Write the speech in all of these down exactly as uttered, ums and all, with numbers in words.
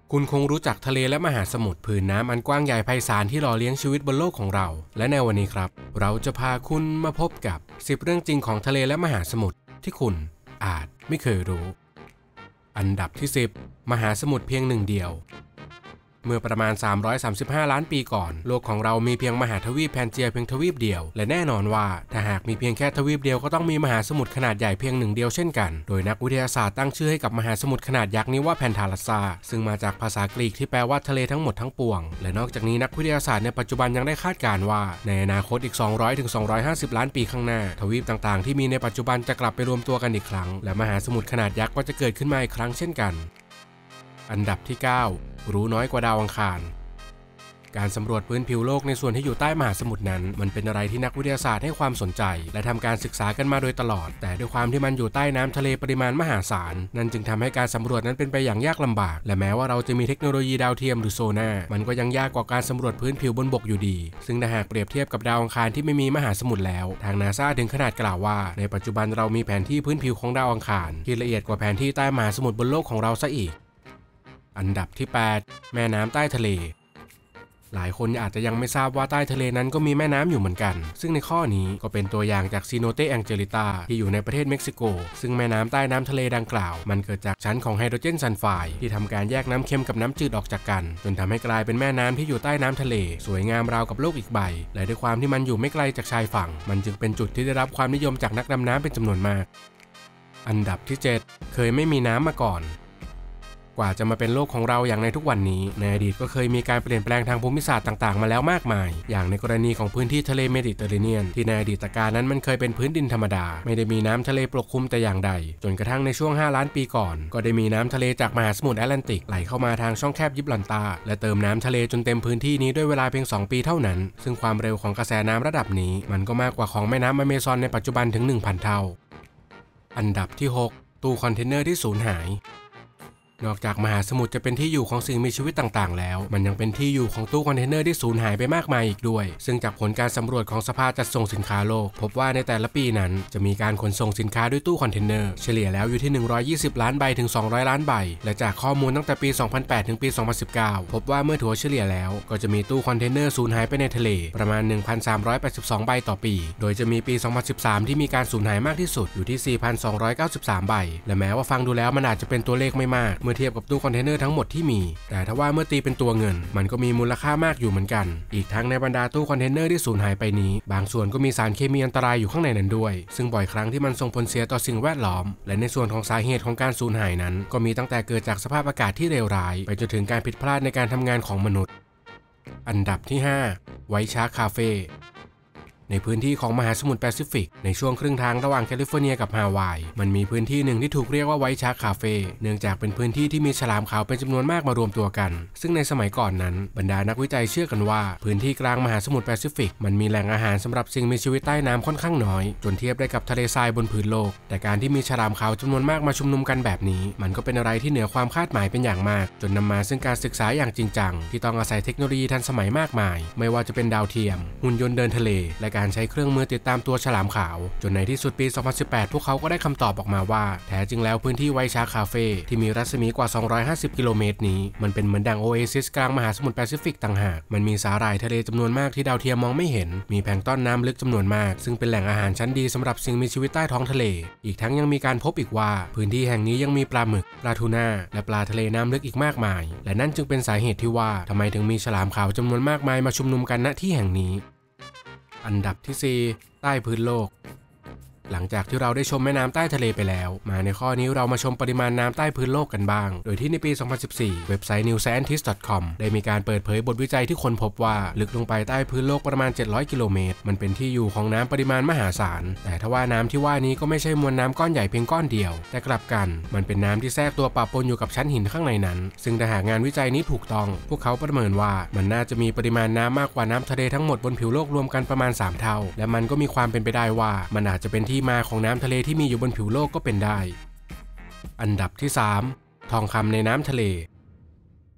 คุณคงรู้จักทะเลและมหาสมุทรผืนน้ำอันกว้างใหญ่ไพศาลที่หล่อเลี้ยงชีวิตบนโลกของเราและในวันนี้ครับเราจะพาคุณมาพบกับสิบเรื่องจริงของทะเลและมหาสมุทรที่คุณอาจไม่เคยรู้อันดับที่สิบมหาสมุทรเพียงหนึ่งเดียวเมื่อประมาณสามร้อยสามสิบห้าล้านปีก่อนโลกของเรามีเพียงมหาทวีปแพนเจียเพียงทวีปเดียวและแน่นอนว่าถ้าหากมีเพียงแค่ทวีปเดียวก็ต้องมีมหาสมุทรขนาดใหญ่เพียงหนึ่งเดียวเช่นกันโดยนักวิทยาศาสตร์ตั้งชื่อให้กับมหาสมุทรขนาดยักษ์นี้ว่าแพนทาลัสซาซึ่งมาจากภาษากรีกที่แปลว่าทะเลทั้งหมดทั้งปวงและนอกจากนี้นักวิทยาศาสตร์ในปัจจุบันยังได้คาดการณ์ว่าในอนาคตอีกสองร้อยถึงสองร้อยห้าสิบล้านปีข้างหน้าทวีปต่างๆที่มีในปัจจุบันจะกลับไปรวมตัวกันอีกครั้งและมหาสมุทรขนาดยักษ์ก็จะเกิดขึ้นมาอีกครั้งเช่นกันอันดับที่เก้ารู้น้อยกว่าดาวอังคารการสำรวจพื้นผิวโลกในส่วนที่อยู่ใต้มหาสมุทรนั้นมันเป็นอะไรที่นักวิทยาศาสตร์ให้ความสนใจและทำการศึกษากันมาโดยตลอดแต่ด้วยความที่มันอยู่ใต้น้ำทะเลปริมาณมหาศาลนั่นจึงทำให้การสำรวจนั้นเป็นไปอย่างยากลำบากและแม้ว่าเราจะมีเทคโนโลยีดาวเทียมหรือโซน่ามันก็ยังยากกว่าการสำรวจพื้นผิวบนบกอยู่ดีซึ่งถ้าหากเปรียบเทียบกับดาวอังคารที่ไม่มีมหาสมุทรแล้วทางนาซาถึงขนาดกล่าวว่าในปัจจุบันเรามีแผนที่พื้นผิวของดาวอังคารที่ละเอียดกว่าแผนที่ใต้มหาสมุทรบนโลกของเราซะอีกอันดับที่แปดแม่น้ำใต้ทะเลหลายคนอาจจะยังไม่ทราบว่าใต้ทะเลนั้นก็มีแม่น้ำอยู่เหมือนกันซึ่งในข้อนี้ก็เป็นตัวอย่างจากซีโนเตแองเจลิตาที่อยู่ในประเทศเม็กซิโกซึ่งแม่น้ำใต้น้ำทะเลดังกล่าวมันเกิดจากชั้นของไฮโดรเจนซัลไฟด์ที่ทำการแยกน้ำเค็มกับน้ำจืดออกจากกันจนทำให้กลายเป็นแม่น้ำที่อยู่ใต้น้ำทะเลสวยงามราวกับโลกอีกใบและด้วยความที่มันอยู่ไม่ไกลจากชายฝั่งมันจึงเป็นจุดที่ได้รับความนิยมจากนักดำน้ำเป็นจำนวนมากอันดับที่เจ็ดเคยไม่มีน้ำมาก่อนกว่าจะมาเป็นโลกของเราอย่างในทุกวันนี้ในอดีตก็เคยมีการเปลี่ยนแปลงทางภูมิศาสตร์ต่างๆมาแล้วมากมายอย่างในกรณีของพื้นที่ทะเลเมดิเตอร์เรเนียนที่ในอดีตการนั้นมันเคยเป็นพื้นดินธรรมดาไม่ได้มีน้ำทะเลปกคลุมแต่อย่างใดจนกระทั่งในช่วงห้าล้านปีก่อนก็ได้มีน้ำทะเลจากมหาสมุทรแอตแลนติกไหลเข้ามาทางช่องแคบยิบลันตาและเติมน้ำทะเลจนเต็มพื้นที่นี้ด้วยเวลาเพียงสองปีเท่านั้นซึ่งความเร็วของกระแสน้ำระดับนี้มันก็มากกว่าของแม่น้ำอเมซอนในปัจจุบันถึง หนึ่งพัน เท่าอันดับที่หกตู้คอนเทนเนอร์ที่สูญหายนอกจากมหาสมุทรจะเป็นที่อยู่ของสิ่งมีชีวิตต่างๆแล้วมันยังเป็นที่อยู่ของตู้คอนเทนเนอร์ที่สูญหายไปมากมายอีกด้วยซึ่งจากผลการสำรวจของสภาจัดส่งสินค้าโลกพบว่าในแต่ละปีนั้นจะมีการขนส่งสินค้าด้วยตู้คอนเทนเนอร์เฉลี่ยแล้วอยู่ที่หนึ่งร้อยยี่สิบล้านใบถึงสองร้อยล้านใบและจากข้อมูลตั้งแต่ปีสองพันแปดถึงปีสองพันสิบเก้าพบว่าเมื่อถัวเฉลี่ยแล้วก็จะมีตู้คอนเทนเนอร์สูญหายไปในทะเลประมาณ หนึ่งพันสามร้อยแปดสิบสอง ใบต่อปีโดยจะมีปีสองพันสิบสามที่มีการสูญหายมากที่สุดอยู่ที่ สี่พันสองร้อยเก้าสิบสาม ใบและแม้ว่าฟังดูแล้วมันอาจจะเป็นตัวเลขไม่มากเมื่อเทียบกับตู้คอนเทนเนอร์ทั้งหมดที่มีแต่ถ้าว่าเมื่อตีเป็นตัวเงินมันก็มีมูลค่ามากอยู่เหมือนกันอีกทั้งในบรรดาตู้คอนเทนเนอร์ที่สูญหายไปนี้บางส่วนก็มีสารเคมีอันตรายอยู่ข้างในนั้นด้วยซึ่งบ่อยครั้งที่มันส่งผลเสียต่อสิ่งแวดล้อมและในส่วนของสาเหตุของการสูญหายนั้นก็มีตั้งแต่เกิดจากสภาพอากาศที่เลวร้ายไปจนถึงการผิดพลาดในการทำงานของมนุษย์อันดับที่ห้าไวท์ชาร์คคาเฟ่ในพื้นที่ของมหาสมุทรแปซิฟิกในช่วงครึ่งทางระหว่างแคลิฟอร์เนียกับฮาวายมันมีพื้นที่หนึ่งที่ถูกเรียกว่าไวท์ชาร์คคาเฟ่เนื่องจากเป็นพื้นที่ที่มีฉลามขาวเป็นจำนวนมากมารวมตัวกันซึ่งในสมัยก่อนนั้นบรรดานักวิจัยเชื่อกันว่าพื้นที่กลางมหาสมุทรแปซิฟิกมันมีแหล่งอาหารสำหรับสิ่งมีชีวิตใต้น้ำค่อนข้างน้อยจนเทียบได้กับทะเลทรายบนพื้นโลกแต่การที่มีฉลามขาวจำนวนมากมาชุมนุมกันแบบนี้มันก็เป็นอะไรที่เหนือความคาดหมายเป็นอย่างมากจนนำมาซึ่งการศึกษาอย่างจริงจังที่ต้องอาศัยเทคโนโลยีทันสมัยมากมายไม่ว่าจะเป็นดาวเทียมหุ่นยนต์เดินทะเลและการใช้เครื่องมือติดตามตัวฉลามขาวจนในที่สุดปีสองพันสิบแปดพวกเขาก็ได้คำตอบออกมาว่าแท้จริงแล้วพื้นที่ไวท์ชาร์คคาเฟ่ที่มีรัศมีกว่าสองร้อยห้าสิบกิโลเมตรนี้มันเป็นเหมือนดังโอเอซิสกลางมหาสมุทรแปซิฟิกต่างหากมันมีสาหร่ายทะเลจำนวนมากที่ดาวเทียมมองไม่เห็นมีแพลงก์ตอนน้ำลึกจำนวนมากซึ่งเป็นแหล่งอาหารชั้นดีสำหรับสิ่งมีชีวิตใต้ท้องทะเลอีกทั้งยังมีการพบอีกว่าพื้นที่แห่งนี้ยังมีปลาหมึกปลาทูน่าและปลาทะเลน้ำลึกอีกมากมายและนั่นจึงเป็นสาเหตุที่ว่าทำไมถึงมีฉลามขาวจำนวนมากมายมาชุมนุมกันณที่แห่งนี้อันดับที่สี่ใต้พื้นโลกหลังจากที่เราได้ชมแม่น้ำใต้ทะเลไปแล้วมาในข้อนี้เรามาชมปริมาณน้ำใต้พื้นโลกกันบ้างโดยที่ในปีสองพันสิบสี่เว็บไซต์ นิว ไซเอนทิสต์ ดอท คอม ได้มีการเปิดเผยบทวิจัยที่ค้นพบว่าลึกลงไปใต้พื้นโลกประมาณเจ็ดร้อยกิโลเมตรมันเป็นที่อยู่ของน้ำปริมาณมหาศาลแต่ทว่าน้ำที่ว่านี้ก็ไม่ใช่มวลน้ำก้อนใหญ่เพียงก้อนเดียวแต่กลับกันมันเป็นน้ำที่แทรกตัวปะปนอยู่กับชั้นหินข้างในนั้นซึ่งถ้าหากงานวิจัยนี้ถูกต้องพวกเขาประเมินว่ามันน่าจะมีปริมาณน้ำมากกว่าน้ำทะเลทั้งหมดบนผิวโลกรวมกันประมาณสามเท่าและมันก็มีความเป็นไปได้ว่ามันอาจจะเป็นที่มาของน้ำทะเลที่มีอยู่บนผิวโลกก็เป็นได้อันดับที่สามทองคำในน้ำทะเล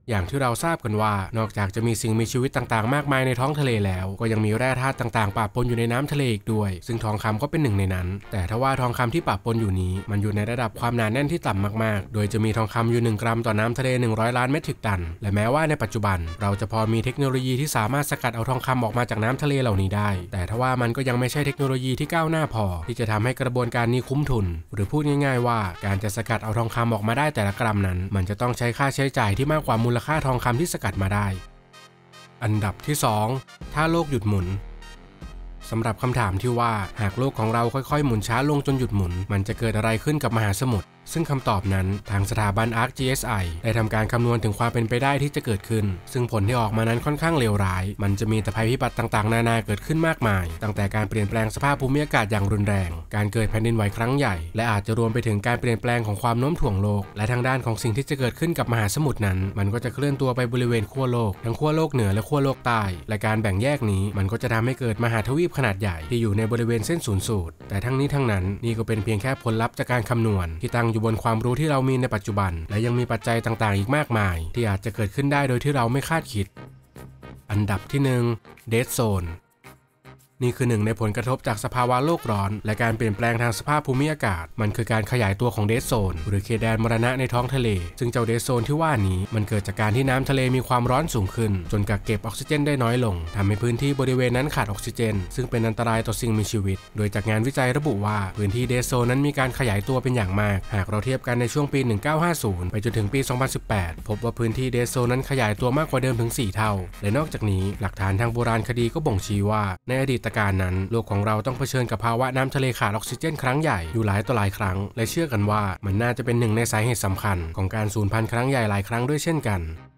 อย่างที่เราทราบกันว่านอกจากจะมีสิ่งมีชีวิตต่างๆมากมายในท้องทะเลแล้วก็ยังมีแร่ธาตุต่างๆปะปนอยู่ในน้ำทะเลอีกด้วยซึ่งทองคำก็เป็นหนึ่งในนั้นแต่ถ้าว่าทองคำที่ปะปนอยู่นี้มันอยู่ในระดับความหนาแน่นที่ต่ำมากๆโดยจะมีทองคำอยู่หนึ่งกรัมต่อน้ำทะเลหนึ่งร้อยล้านเมตริกตันและแม้ว่าในปัจจุบันเราจะพอมีเทคโนโลยีที่สามารถสกัดเอาทองคำออกมาจากน้ำทะเลเหล่านี้ได้แต่ถ้าว่ามันก็ยังไม่ใช่เทคโนโลยีที่ก้าวหน้าพอที่จะทำให้กระบวนการนี้คุ้มทุนหรือพูดง่ายๆว่าการจะสกัดเอาทองคำออกมาได้แต่ละกรัมนั้นมันจะต้องใช้ค่าใช้จ่ายที่มากกว่ามูลค่าทองคำที่สกัดมาได้อันดับที่สองถ้าโลกหยุดหมุนสำหรับคำถามที่ว่าหากโลกของเราค่อยๆหมุนช้าลงจนหยุดหมุนมันจะเกิดอะไรขึ้นกับมหาสมุทรซึ่งคำตอบนั้นทางสถาบัน อาร์ค จี เอส ไอ ได้ทำการคำนวณถึงความเป็นไปได้ที่จะเกิดขึ้นซึ่งผลที่ออกมานั้นค่อนข้างเลวร้ายมันจะมีแต่ภัยพิบัติต่างๆนานาเกิดขึ้นมากมายตั้งแต่การเปลี่ยนแปลงสภาพภูมิอากาศอย่างรุนแรงการเกิดแผ่นดินไหวครั้งใหญ่และอาจจะรวมไปถึงการเปลี่ยนแปลงของความโน้มถ่วงโลกและทางด้านของสิ่งที่จะเกิดขึ้นกับมหาสมุทรนั้นมันก็จะเคลื่อนตัวไปบริเวณขั้วโลกทั้งขั้วโลกเหนือและขั้วโลกใต้และการแบ่งแยกนี้มันก็จะทำให้เกิดมหาทวีปขนาดใหญ่ที่อยู่ในบริเวณเส้นศูนย์สูตรแต่ทั้งนี้ทั้งนั้นนี่ก็เป็นเพียงแค่ผลลัพธ์จากการคำนวณที่ตั้งอยู่บนความรู้ที่เรามีในปัจจุบันและยังมีปัจจัยต่างๆอีกมากมายที่อาจจะเกิดขึ้นได้โดยที่เราไม่คาดคิดอันดับที่หนึ่ง Dead Zoneนี่คือหนึ่งในผลกระทบจากสภาวะโลกร้อนและการเปลี่ยนแปลงทางสภาพภูมิอากาศมันคือการขยายตัวของเดดโซนหรือเขตแดนมรณะในท้องทะเลซึ่งเจ้าเดดโซนที่ว่านี้มันเกิดจากการที่น้ำทะเลมีความร้อนสูงขึ้นจนกักเก็บออกซิเจนได้น้อยลงทำให้พื้นที่บริเวณนั้นขาดออกซิเจนซึ่งเป็นอันตรายต่อสิ่งมีชีวิตโดยจากงานวิจัยระบุว่าพื้นที่เดดโซนนั้นมีการขยายตัวเป็นอย่างมากหากเราเทียบกันในช่วงปีหนึ่งพันเก้าร้อยห้าสิบไปจนถึงปีสองพันสิบแปดพบว่าพื้นที่เดดโซนนั้นขยายตัวมากกว่าเดิมถึงสี่เท่าและนอกจากนี้หลักฐานทางโบราณคดีก็บ่งชี้ว่าในอดีตการนั้นโลกของเราต้องเผชิญกับภาวะน้ำทะเลขาดออกซิเจนครั้งใหญ่อยู่หลายต่อหลายครั้งและเชื่อกันว่ามันน่าจะเป็นหนึ่งในสาเหตุสำคัญของการสูญพันธุ์ครั้งใหญ่หลายครั้งด้วยเช่นกัน